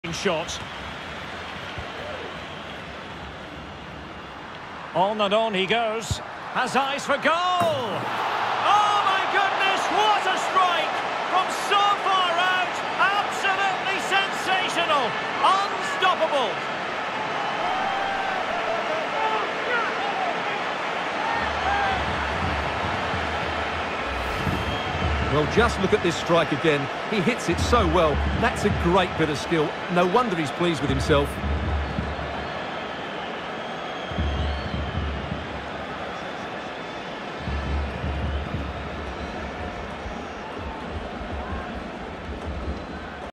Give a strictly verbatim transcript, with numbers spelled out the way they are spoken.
shot. On and on he goes. Has eyes for goal. Oh my goodness, what a strike! From so far out, absolutely sensational, unstoppable. Well, just look at this strike again. He hits it so well. That's a great bit of skill. No wonder he's pleased with himself.